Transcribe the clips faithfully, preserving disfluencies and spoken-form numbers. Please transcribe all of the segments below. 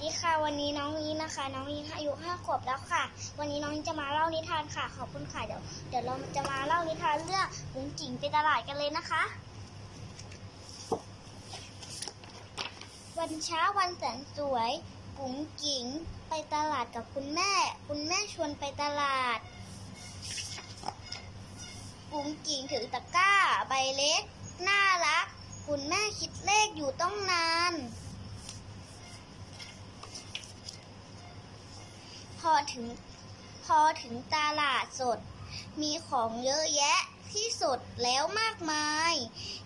ดีค่ะวันนี้น้องนี้นะคะน้องนี้อายุห้าขวบแล้วค่ะวันนี้น้องนี้จะมาเล่านิทานค่ะขอบคุณค่ะเดี๋ยวเดี๋ยวเราจะมาเล่านิทานเรื่องกุ๋งกิ่งไปตลาดกันเลยนะคะวันเช้าวันแสนสวยกุ๋งกิ่งไปตลาดกับคุณแม่คุณแม่ชวนไปตลาดกุ๋งกิ่งถือตะกร้าใบเล็กน่ารักคุณแม่คิดเลขอยู่ต้องนานพอถึงพอถึงตลาดสดมีของเยอะแยะที่สดแล้วมากมาย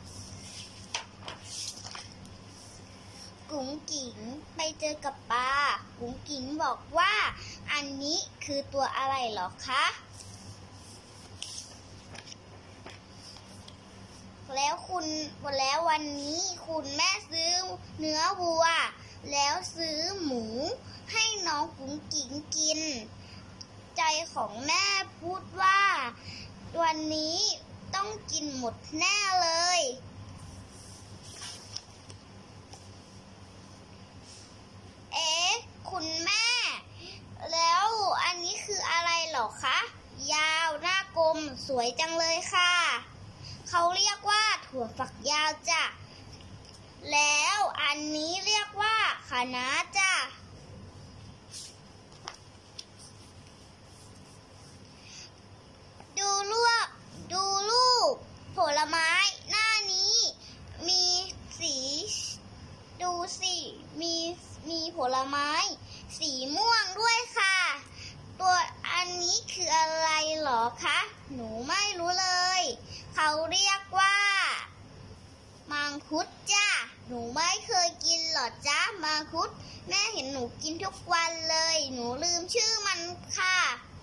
กุ๋งกิ่งไปเจอกับปลากุ๋งกิ่งบอกว่าอันนี้คือตัวอะไรหรอคะแล้วคุณแล้ววันนี้คุณแม่ซื้อเนื้อวัวแล้วซื้อหมูให้น้องกุ๋งกิ่งกินใจของแม่พูดว่าวันนี้ต้องกินหมดแน่เลยเอ๊ะคุณแม่แล้วอันนี้คืออะไรหรอคะยาวหน้ากลมสวยจังเลยค่ะเขาเรียกว่าถั่วฝักยาวจ้ะแล้วอันนี้เรียกว่าคะน้าจ้ะดูรูปดูรูปผลไม้หน้านี้มีสีดูสิมีมีผลไม้สีม่วงด้วยค่ะตัวอันนี้คืออะไรหรอคะหนูไม่รู้เลยเขาเรียกว่ามังคุดจ้ะหนูไม่เคยกินหรอจ๊ะมังคุดแม่เห็นหนูกินทุกวันเลยหนูลืมชื่อมันค่ะ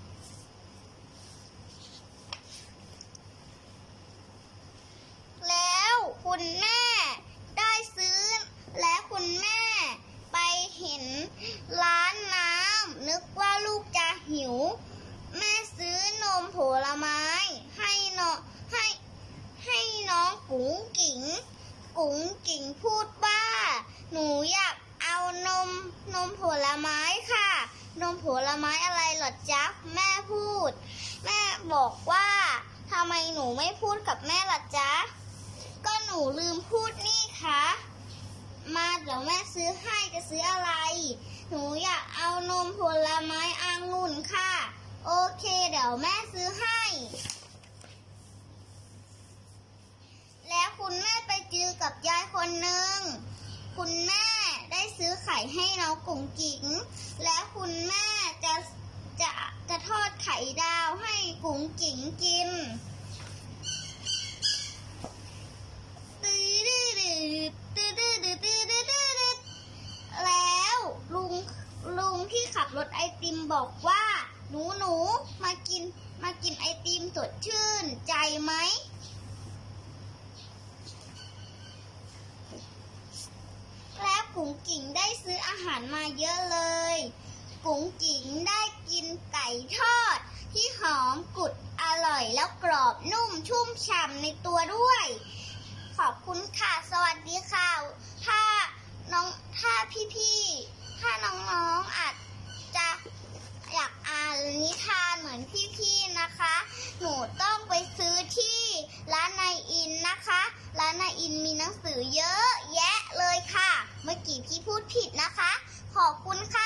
แล้วคุณแม่ได้ซื้อและคุณแม่ไปเห็นร้านน้ำนึกว่าลูกจะหิวแม่ซื้อนมผลไม้ให้น้องให้ให้น้องกุ๋งกิ่งกุ๋งกิ่งพูดว่าหนูอยากเอานมนมผลไม้ค่ะนมผลไม้อะไรหรอจ๊ะแม่พูดแม่บอกว่าทำไมหนูไม่พูดกับแม่ล่ะจ๊ะก็หนูลืมพูดนี่ค่ะมาเดี๋ยวแม่ซื้อให้จะซื้ออะไรหนูอยากเอานมผลไม้องุ่นค่ะโอเคเดี๋ยวแม่ซื้อให้แล้วคุณแม่ไปเจอกับยายคนหนึ่งคุณแม่ได้ซื้อไข่ให้น้องกุ๋งกิ่งและคุณแม่จะจะจะทอดไข่ดาวให้กุ๋งกิ่งกินแล้วลุงลุงที่ขับรถไอติมบอกว่าหนูหนูมากินมากินไอติมสดชื่นใจไหมและกุ๋งกิ่งได้ซื้ออาหารมาเยอะเลยกุ๋งกิ่งได้กินไก่ทอดที่หอมกรุบอร่อยแล้วกรอบนุ่มชุ่มฉ่ำในตัวด้วยขอบคุณค่ะสวัสดีค่ะถ้าน้องถ้าพี่ๆถ้าน้องๆอาจจะอยากอ่านนิทานเหมือนพี่ๆนะคะหนูต้องไปซื้อที่ร้านนายอินนะคะร้านนายอินมีหนังสือเยอะแยะเลยค่ะเมื่อกี้พี่พูดผิดนะคะขอบคุณค่ะ